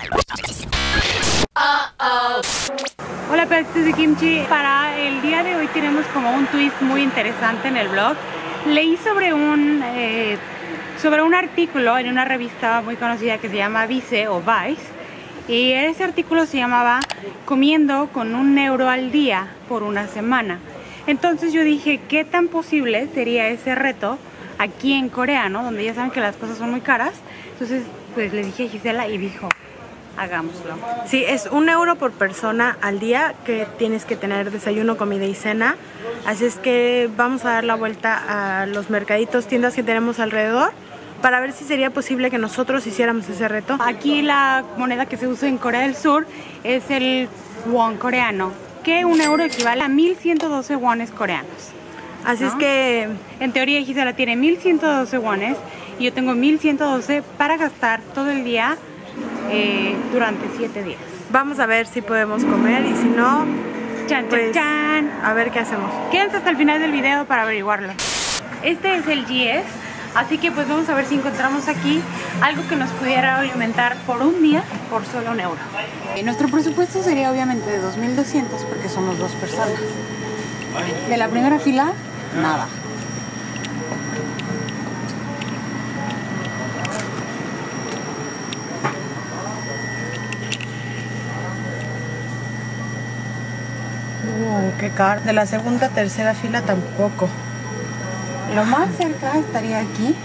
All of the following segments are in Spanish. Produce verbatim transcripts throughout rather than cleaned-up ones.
Hola pedacitos de kimchi. Para el día de hoy tenemos como un twist muy interesante en el blog. Leí sobre un eh, sobre un artículo en una revista muy conocida que se llama Vice o Vice, y ese artículo se llamaba Comiendo con un euro al día por una semana. Entonces yo dije, ¿qué tan posible sería ese reto aquí en Corea, ¿no? Donde ya saben que las cosas son muy caras. Entonces pues le dije a Gisela y dijo, hagámoslo. Sí, es un euro por persona al día que tienes que tener desayuno, comida y cena. Así es que vamos a dar la vuelta a los mercaditos, tiendas que tenemos alrededor para ver si sería posible que nosotros hiciéramos ese reto. Aquí la moneda que se usa en Corea del Sur es el won coreano, que un euro equivale a mil ciento doce wones coreanos. Así ¿no? es que en teoría Gisela tiene mil ciento doce wones y yo tengo mil ciento doce para gastar todo el día eh, durante siete días. Vamos a ver si podemos comer y si no, chan, pues, chan, chan. A ver qué hacemos. Quédense hasta el final del video para averiguarlo. Este es el G S, así que pues vamos a ver si encontramos aquí algo que nos pudiera alimentar por un día por solo un euro. Y nuestro presupuesto sería obviamente de dos mil doscientos porque somos dos personas. De la primera fila, nada. Uh, qué caro. De la segunda, tercera fila tampoco. Lo más cerca estaría aquí.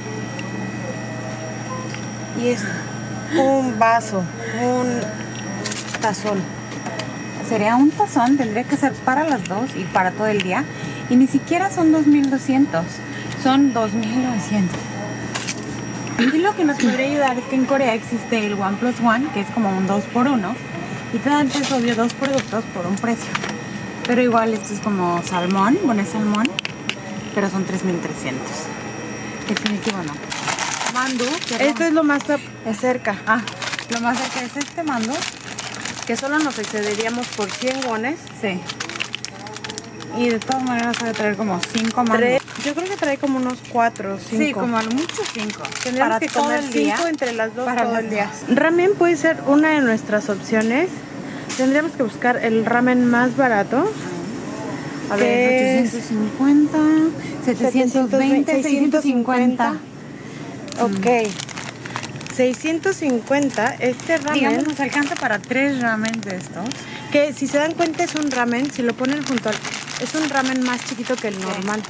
Y es un vaso, un tazón. Sería un tazón, tendría que ser para las dos y para todo el día. Y ni siquiera son dos mil doscientos, son dos mil novecientos. Y lo que nos podría ayudar es que en Corea existe el one plus one, que es como un dos por uno. Y te dan, pues, obvio, dos productos por un precio. Pero igual esto es como salmón, bueno, es salmón, pero son tres mil trescientos. Definitivo no. Mandu. Esto es lo más cerca. Ah, lo más cerca es este mandu. Que solo nos excederíamos por cien wones. Sí. Y de todas maneras debe traer como cinco mandos. Yo creo que trae como unos cuatro o cinco. Sí, como a lo mucho cinco. Tendríamos que comer cinco entre las dos todo el día. Ramen puede ser una de nuestras opciones. Tendríamos que buscar el ramen más barato. A ver, ochocientos cincuenta, setecientos veinte, seiscientos cincuenta. Ok. seiscientos cincuenta, este ramen... Digamos, nos alcanza para tres ramen de estos. Que si se dan cuenta es un ramen, si lo ponen junto al... Es un ramen más chiquito que el sí. normal.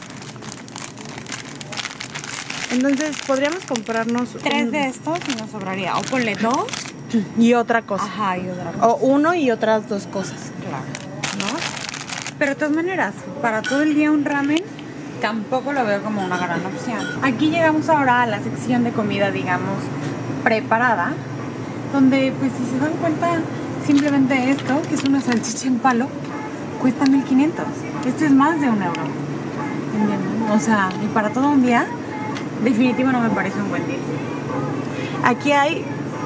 Entonces podríamos comprarnos... Tres un... de estos y nos sobraría. O ponle dos. Y otra cosa. Ajá, y otra cosa. O uno y otras dos cosas. Claro. ¿No? Pero de todas maneras, para todo el día un ramen tampoco lo veo como una gran opción. Aquí llegamos ahora a la sección de comida, digamos, preparada, donde pues si se dan cuenta simplemente esto, que es una salchicha en palo, cuesta mil quinientos. Esto es más de un euro. ¿Entienden? O sea, y para todo un día, definitivo no me parece un buen día. Aquí hay,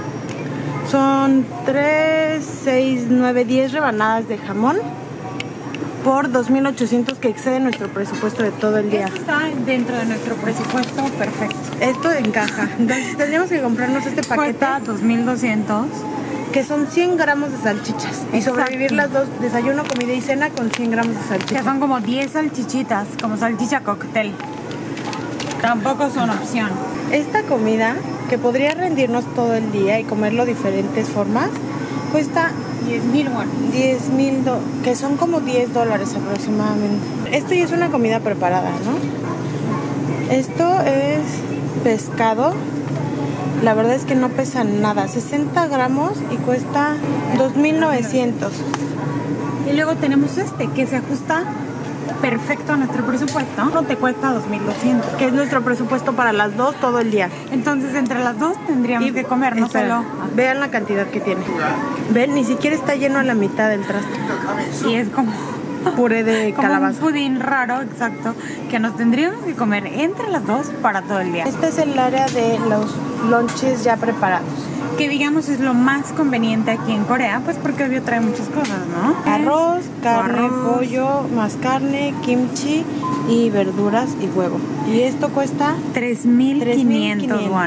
son tres, seis, nueve, diez rebanadas de jamón por dos mil ochocientos, que excede nuestro presupuesto de todo el día. Esto está dentro de nuestro presupuesto perfecto. Esto encaja. Entonces tendríamos que comprarnos este paquete. Cuesta dos mil doscientos. Que son cien gramos de salchichas. Y Exacto. sobrevivir las dos, desayuno, comida y cena, con cien gramos de salchichas. Que son como diez salchichitas, como salchicha cóctel. Tampoco son opción. Esta comida, que podría rendirnos todo el día y comerlo de diferentes formas, cuesta diez mil won. diez mil, que son como diez dólares aproximadamente. Esto ya es una comida preparada, ¿no? Esto es pescado. La verdad es que no pesa nada, sesenta gramos y cuesta dos mil novecientos. Y luego tenemos este, que se ajusta perfecto a nuestro presupuesto. No te cuesta dos mil doscientos. Que es nuestro presupuesto para las dos todo el día. Entonces entre las dos tendríamos y, que comer, no espera, solo... Vean la cantidad que tiene. Ven, ni siquiera está lleno a la mitad del traste. Y es como... puré de como calabaza. Un pudín raro, exacto, que nos tendríamos que comer entre las dos para todo el día. Este es el área de los lonches ya preparados. Que digamos es lo más conveniente aquí en Corea, pues porque obvio trae muchas cosas, ¿no? Arroz, carne, arroz. pollo, más carne, kimchi y verduras y huevo. Y esto cuesta tres mil quinientos wones.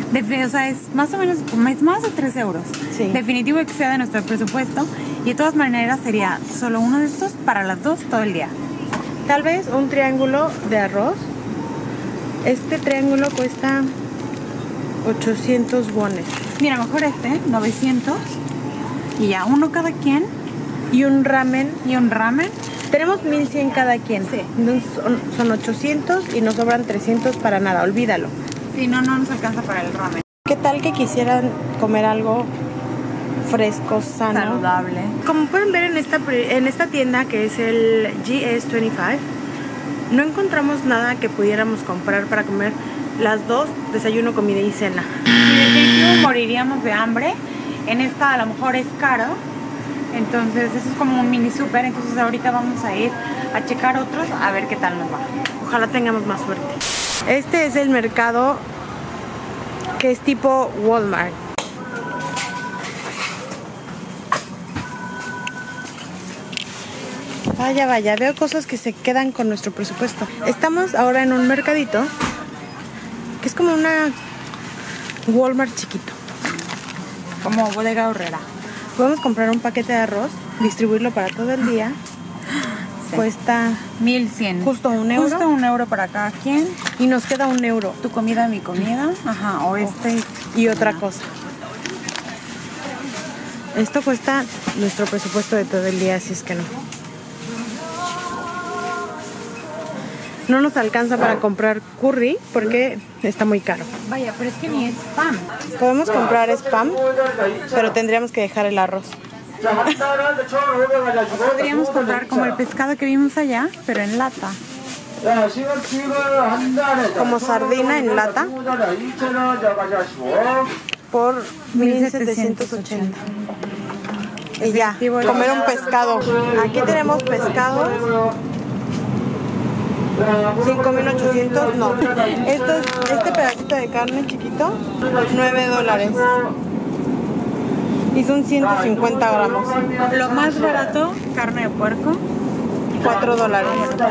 De, o sea, es más o menos, es más de tres euros. Sí. Definitivo excede de nuestro presupuesto. Y de todas maneras sería solo uno de estos para las dos todo el día. Tal vez un triángulo de arroz. Este triángulo cuesta ochocientos wones. Mira, mejor este, novecientos. Y ya, uno cada quien. Y un ramen. Y un ramen. Tenemos mil cien cada quien. Sí. Son, son ochocientos y nos sobran trescientos para nada, olvídalo. Sí, no, no nos alcanza para el ramen. ¿Qué tal que quisieran comer algo fresco, sano? Saludable. Como pueden ver en esta, en esta tienda que es el G S veinticinco, no encontramos nada que pudiéramos comprar para comer las dos, desayuno, comida y cena. Sí, definitivo moriríamos de hambre. En esta a lo mejor es caro. Entonces eso es como un mini super. Entonces ahorita vamos a ir a checar otros a ver qué tal nos va. Ojalá tengamos más suerte. Este es el mercado que es tipo Walmart. Vaya, vaya, veo cosas que se quedan con nuestro presupuesto. Estamos ahora en un mercadito que es como una Walmart chiquito. Como bodega horrera. Podemos comprar un paquete de arroz, distribuirlo para todo el día. Sí. Cuesta mil cien. Justo un euro. Justo un euro para cada quien. Y nos queda un euro. Tu comida, mi comida. Ajá, o este. Y otra cosa. Esto cuesta nuestro presupuesto de todo el día, así es que no. No nos alcanza para comprar curry porque está muy caro. Vaya, pero es que ni es spam. Podemos comprar spam, pero tendríamos que dejar el arroz. Podríamos comprar como el pescado que vimos allá, pero en lata. Como sardina en lata por mil setecientos ochenta. Y ya, comer un pescado. Aquí tenemos pescados. cinco mil ochocientos, no. Esto es, este pedacito de carne chiquito, nueve dólares. Y son ciento cincuenta gramos. Lo más barato, carne de puerco, cuatro dólares.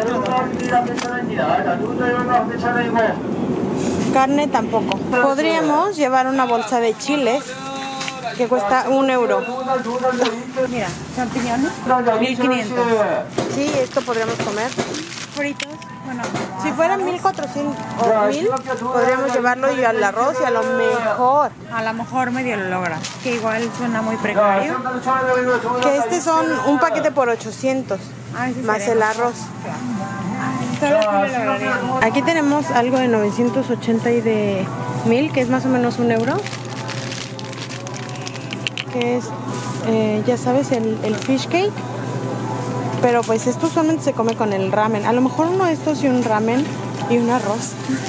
Carne tampoco. Podríamos llevar una bolsa de chiles que cuesta un euro. Mira, champiñones, mil quinientos. Sí, esto podríamos comer. Fritos, bueno, si fueran mil cuatrocientos o mil, podríamos llevarlo y al arroz y a lo mejor. A lo mejor medio lo logra, que igual suena muy precario. Que este son un paquete por ochocientos, ah, más el arroz. Solo así lo lograríamos. Aquí tenemos algo de novecientos ochenta y de mil, que es más o menos un euro. Que es, eh, ya sabes, el, el fish cake. Pero pues esto solamente se come con el ramen. A lo mejor uno de estos y un ramen y un arroz.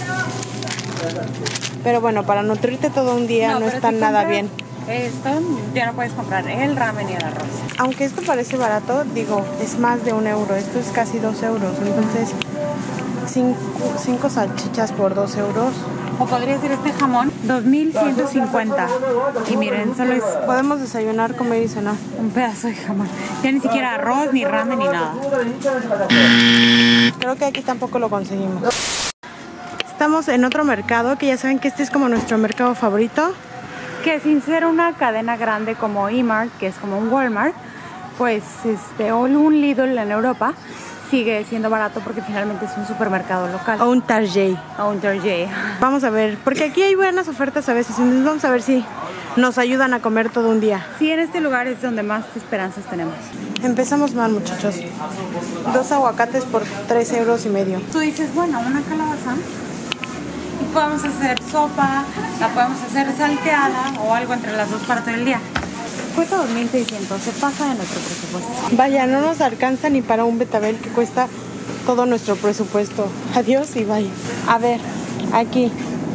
Pero bueno, para nutrirte todo un día no, no está si nada bien. Esto ya no puedes comprar el ramen y el arroz. Aunque esto parece barato, digo, es más de un euro. Esto es casi dos euros. Entonces, cinco, cinco salchichas por dos euros. O podría ser este jamón, dos mil ciento cincuenta. Y miren, solo es... Podemos desayunar, comer y cenar. Un pedazo de jamón. Ya ni siquiera arroz, ni ramen, ni nada. Creo que aquí tampoco lo conseguimos. Estamos en otro mercado, que ya saben que este es como nuestro mercado favorito. Que sin ser una cadena grande como E-Mart, que es como un Walmart, pues este, o un Lidl en Europa, sigue siendo barato porque finalmente es un supermercado local. O un Target. O un Target. Vamos a ver, porque aquí hay buenas ofertas a veces, entonces vamos a ver si nos ayudan a comer todo un día. Sí, en este lugar es donde más esperanzas tenemos. Empezamos mal, muchachos. Dos aguacates por tres euros y medio. Tú dices, bueno, una calabaza y podemos hacer sopa, la podemos hacer salteada o algo entre las dos para todo el día. Cuesta dos mil seiscientos, se pasa de nuestro presupuesto. Vaya, no nos alcanza ni para un betabel que cuesta todo nuestro presupuesto. Adiós y bye. A ver, aquí.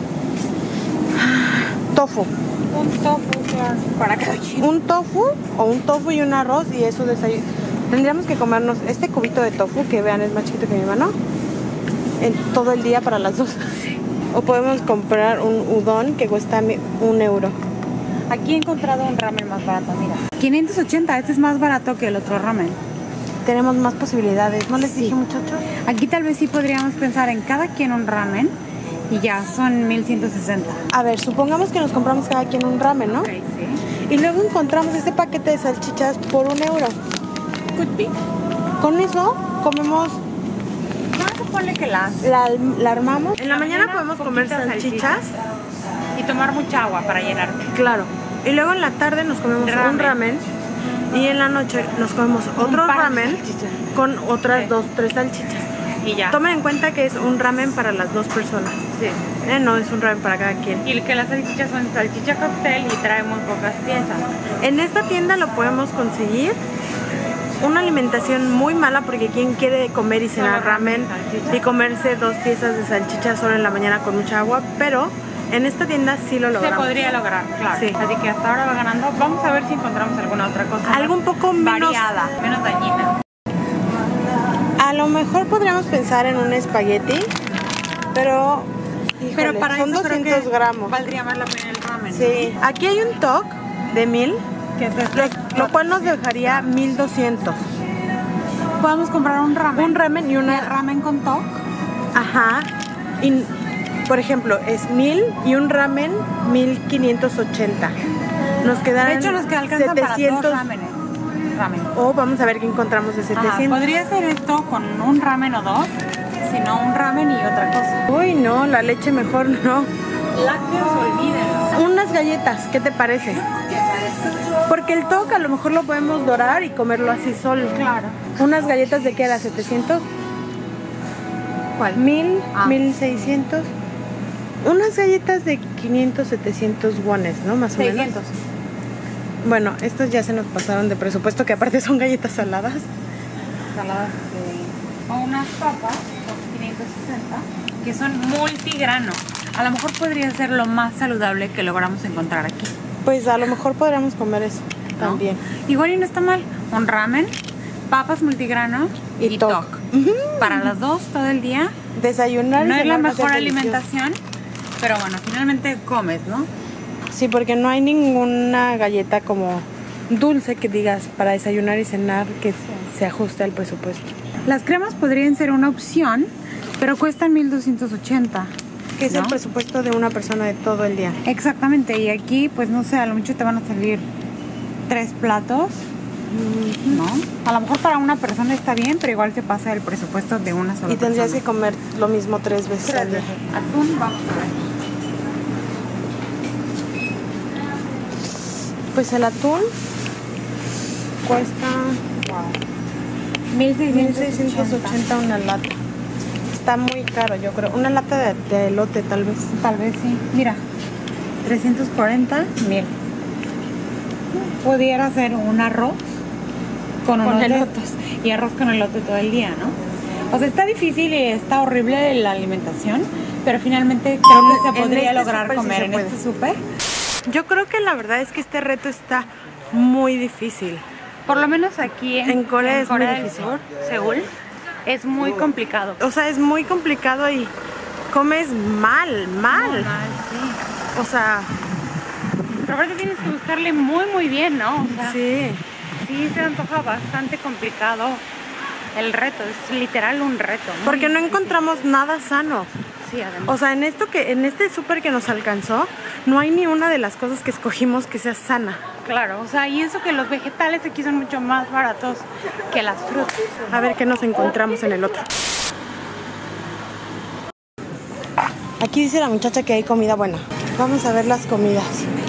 Tofu. Un tofu para cada quien. Un tofu o un tofu y un arroz y eso desayuno. Tendríamos que comernos este cubito de tofu, que vean es más chiquito que mi mano, en todo el día para las dos. Sí. O podemos comprar un udon que cuesta un euro. Aquí he encontrado un ramen más barato, mira. quinientos ochenta, este es más barato que el otro ramen. Tenemos más posibilidades, ¿no les sí. dije, muchachos? Aquí tal vez sí podríamos pensar en cada quien un ramen Y ya son mil ciento sesenta. A ver, supongamos que nos compramos cada quien un ramen, ¿no? Ok, sí. Y luego encontramos este paquete de salchichas por un euro. Could be. Con eso comemos, Vamos a ponerle que las... la, la armamos. En la, la mañana, mañana podemos comer poquitas salchichas. Y tomar mucha agua para llenarte. Claro. Y luego en la tarde nos comemos Ramen. un ramen. Y en la noche nos comemos otro par de ramen salchichas. con otras Sí. dos, tres salchichas. Y ya. Tomen en cuenta que es un ramen para las dos personas. Sí. Eh, no es un ramen para cada quien. Y que las salchichas son salchicha cóctel y trae muy pocas piezas. En esta tienda lo podemos conseguir. Una alimentación muy mala porque quien quiere comer y cenar Solo ramen, ramen salchicha. y comerse dos piezas de salchicha solo en la mañana con mucha agua, pero en esta tienda sí lo Se logramos. podría lograr, claro. Sí. Así que hasta ahora va ganando. Vamos a ver si encontramos alguna otra cosa. Algo un poco menos- variada, menos dañina. A lo mejor podríamos pensar en un espagueti, pero, híjole, Pero para son eso creo doscientos que gramos. valdría más la pena el ramen. Sí, aquí hay un toc de mil, ¿no? Que es este lo, lo cual nos dejaría mil doscientos. Podemos comprar un ramen. Un ramen y Y el una... ramen con toc. Ajá. Y, por ejemplo, es mil y un ramen mil quinientos ochenta. Nos De quedarán hecho, nos que alcanzan setecientos. para dos ramenes. Ramen. O vamos a ver qué encontramos de Ajá, setecientos. podría ser esto con un ramen o dos, sino un ramen y otra cosa. Uy, no, la leche mejor no. Lácteos, olvídenlo. Unas galletas, ¿qué te parece? Porque el toc a lo mejor lo podemos dorar y comerlo así solo. Claro. Unas galletas de qué era, setecientos, ¿Cuál? mil, Ah. mil seiscientos. Unas galletas de quinientos, setecientos wones, ¿no? Más o seiscientos. menos. Bueno, estos ya se nos pasaron de presupuesto, que aparte son galletas saladas. Saladas de... O unas papas por quinientos sesenta, que son multigrano. A lo mejor podría ser lo más saludable que logramos encontrar aquí. Pues a lo mejor podríamos comer eso ¿no? también. Igual y no está mal. Un ramen, papas multigrano Y y, toc. toc. Para las dos todo el día. Desayunar y No es la cenar va a ser mejor delicioso. alimentación, pero bueno, finalmente comes, ¿no? Sí, porque no hay ninguna galleta como dulce que digas para desayunar y cenar que se ajuste al presupuesto. Las cremas podrían ser una opción, pero cuestan mil doscientos ochenta. Que es ¿no? el presupuesto de una persona de todo el día. Exactamente, y aquí, pues no sé, a lo mucho te van a salir tres platos, ¿no? A lo mejor para una persona está bien, pero igual se pasa el presupuesto de una sola Y tendrías que persona. comer lo mismo tres veces Tres al día. veces. Atún, vamos a ver. Pues el atún cuesta mil mil seiscientos seiscientos ochenta. ochenta una lata. Está muy caro, yo creo. Una lata de, de elote, tal vez. Tal vez sí. Mira, trescientos cuarenta, mil. Pudiera ser un arroz con, Con unos de elote. estos. Y arroz con elote todo el día, ¿no? O sea, está difícil y está horrible la alimentación, pero finalmente creo que se En podría este lograr súper sí comer se en puede. este súper. Yo creo que la verdad es que este reto está muy difícil. Por lo menos aquí en, En Corea es muy del difícil. Sur, Seúl, es muy complicado. O sea, es muy complicado y comes mal, mal. Muy mal, sí. O sea, Pero aparte tienes que buscarle muy, muy bien, ¿no? O sea, sí. sí se antoja bastante complicado el reto, es literal un reto. muy Porque no difícil. encontramos nada sano. Sí, además. O sea, en esto que en este súper que nos alcanzó, no hay ni una de las cosas que escogimos que sea sana. Claro, o sea, y eso que los vegetales aquí son mucho más baratos que las frutas. A ver qué nos encontramos en el otro. Aquí dice la muchacha que hay comida buena. Vamos a ver las comidas.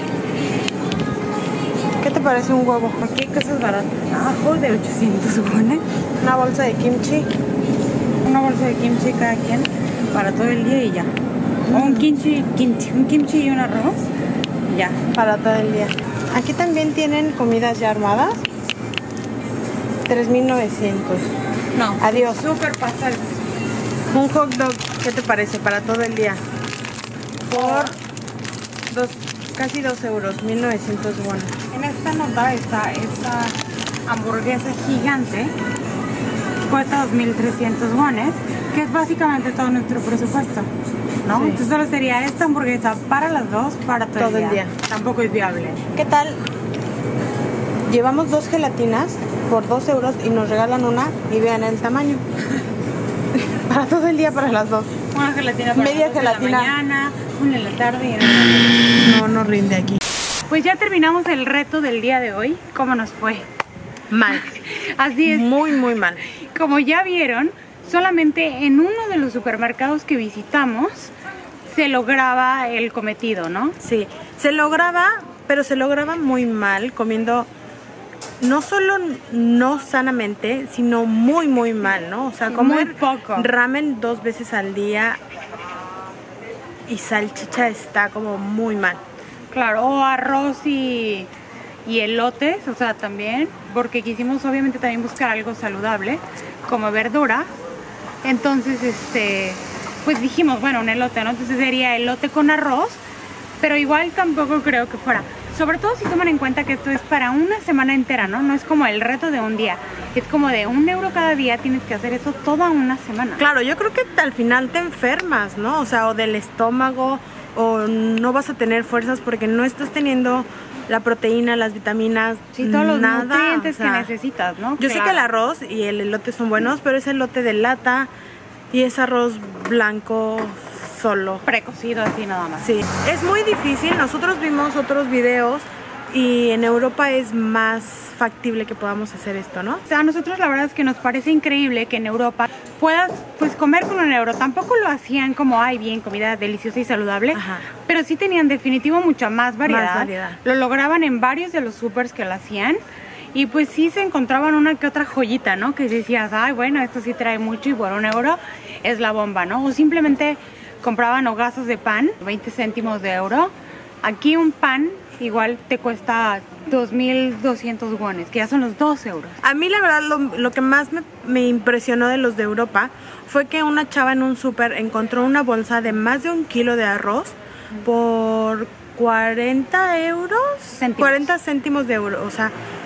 ¿Qué te parece un huevo? Aquí hay cosas baratas. Ajo de ochocientos wones, Una bolsa de kimchi. una bolsa de kimchi cada quien para todo el día y ya. O un kimchi, kimchi, un kimchi y un arroz, y ya. Para todo el día. Aquí también tienen comidas ya armadas. tres mil novecientos. No, Adiós. súper pasal. Un hot dog, ¿qué te parece? Para todo el día. Por dos, casi dos euros, mil novecientos wones. En esta nota está esta hamburguesa gigante, cuesta dos mil trescientos wones, que es básicamente todo nuestro presupuesto, ¿no? Sí. Entonces solo sería esta hamburguesa para las dos, para todo, Todo el día. Tampoco es viable. ¿Qué tal? Llevamos dos gelatinas por dos euros y nos regalan una y vean el tamaño. Para todo el día, para las dos. una gelatina para Media las dos de gelatina. la mañana, una en la tarde y en la noche. No, no rinde aquí. Pues ya terminamos el reto del día de hoy. ¿Cómo nos fue? Mal. Así es. Muy, muy mal. Como ya vieron, solamente en uno de los supermercados que visitamos se lograba el cometido, ¿no? Sí, se lograba, pero se lograba muy mal, comiendo no solo no sanamente, sino muy, muy mal, ¿no? O sea, Muy comer poco. ramen dos veces al día y salchicha está como muy mal. Claro, o arroz y, y elotes, o sea, también, porque quisimos obviamente también buscar algo saludable, como verdura. Entonces, este, pues dijimos, bueno, un elote, ¿no? Entonces sería elote con arroz, pero igual tampoco creo que fuera. Sobre todo si toman en cuenta que esto es para una semana entera, ¿no? No es como el reto de un día. Es como de un euro cada día, tienes que hacer eso toda una semana. Claro, yo creo que al final te enfermas, ¿no? O sea, o del estómago, o no vas a tener fuerzas porque no estás teniendo la proteína, las vitaminas, Sí, todos los nada, nutrientes o sea, que necesitas, ¿no? Yo sé Claro. que el arroz y el elote son buenos, pero es elote de lata y es arroz blanco solo. Precocido así nada más. Sí, es muy difícil. Nosotros vimos otros videos y en Europa es más factible que podamos hacer esto, ¿no? O sea, a nosotros la verdad es que nos parece increíble que en Europa puedas pues comer con un euro. Tampoco lo hacían como, ay, bien, comida deliciosa y saludable, Ajá. pero sí tenían definitivo mucha más variedad. Más variedad. Lo lograban en varios de los supers que lo hacían y pues sí se encontraban una que otra joyita, ¿no? Que decías, ay, bueno, esto sí trae mucho y por un euro es la bomba, ¿no? O simplemente compraban hogazos de pan, veinte céntimos de euro. Aquí un pan igual te cuesta dos mil doscientos wones, que ya son los dos euros. A mí la verdad lo, lo que más me, me impresionó de los de Europa fue que una chava en un súper encontró una bolsa de más de un kilo de arroz por cuarenta euros, Céntimos. cuarenta céntimos de euro. O sea,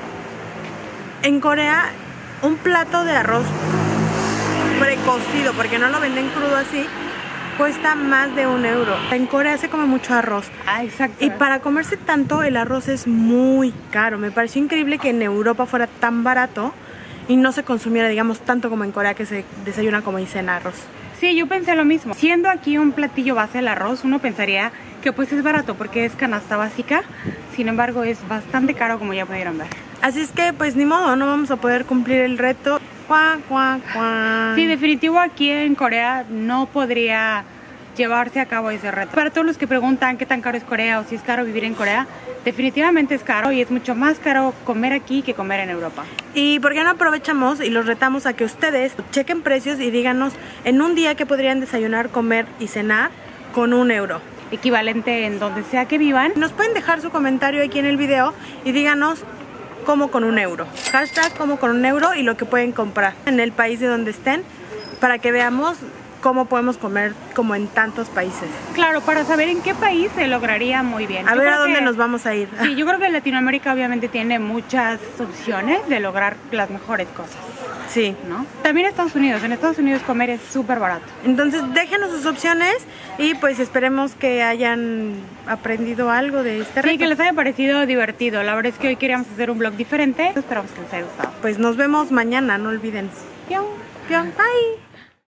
en Corea un plato de arroz precocido, porque no lo venden crudo así, cuesta más de un euro. En Corea se come mucho arroz. Ah, exacto. Y para comerse tanto, el arroz es muy caro. Me pareció increíble que en Europa fuera tan barato y no se consumiera, digamos, tanto como en Corea, que se desayuna como y cena arroz. Sí, yo pensé lo mismo. Siendo aquí un platillo base el arroz, uno pensaría que pues es barato porque es canasta básica. Sin embargo, es bastante caro, como ya pudieron ver. Así es que, pues, ni modo, no vamos a poder cumplir el reto. Cuá, cuá, cuá. Sí, definitivo aquí en Corea no podría llevarse a cabo ese reto. Para todos los que preguntan qué tan caro es Corea o si es caro vivir en Corea, definitivamente es caro y es mucho más caro comer aquí que comer en Europa. ¿Y por qué no aprovechamos y los retamos a que ustedes chequen precios y díganos en un día que podrían desayunar, comer y cenar con un euro? Equivalente en donde sea que vivan. Nos pueden dejar su comentario aquí en el video y díganos cómo con un euro. Hashtag como con un euro y lo que pueden comprar en el país de donde estén para que veamos cómo podemos comer como en tantos países. Claro, para saber en qué país se lograría muy bien. A Yo ver creo a dónde que- nos vamos a ir. Sí, yo creo que Latinoamérica obviamente tiene muchas opciones de lograr las mejores cosas, Sí. ¿no? También Estados Unidos. En Estados Unidos comer es súper barato. Entonces déjenos sus opciones y pues esperemos que hayan aprendido algo de este reto. Sí, que les haya parecido divertido. La verdad es que hoy queríamos hacer un vlog diferente. Esperamos que les haya gustado. Pues nos vemos mañana, no olviden. Pion. Bye.